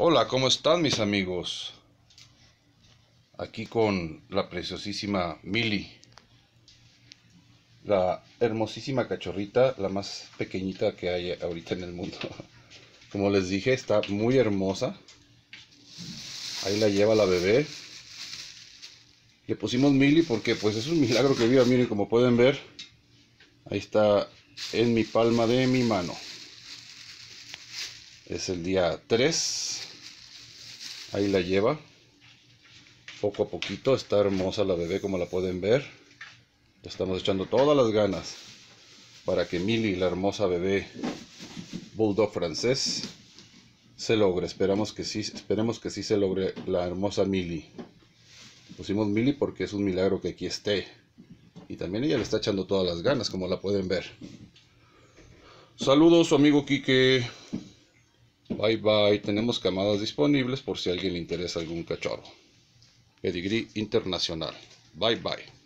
Hola, ¿cómo están mis amigos? Aquí con la preciosísima Mili, la hermosísima cachorrita, la más pequeñita que hay ahorita en el mundo. Como les dije, está muy hermosa. Ahí la lleva la bebé. Le pusimos Mili porque pues es un milagro que viva. Miren, como pueden ver, ahí está en mi palma de mi mano. Es el día 3. Ahí la lleva. Poco a poquito, está hermosa la bebé, como la pueden ver. Le estamos echando todas las ganas para que Mili, la hermosa bebé bulldog francés, se logre. Esperemos que sí se logre la hermosa Mili. Pusimos Mili porque es un milagro que aquí esté. Y también ella le está echando todas las ganas, como la pueden ver. Saludos, su amigo Quique. Bye bye. Tenemos camadas disponibles por si a alguien le interesa algún cachorro. Pedigree internacional. Bye bye.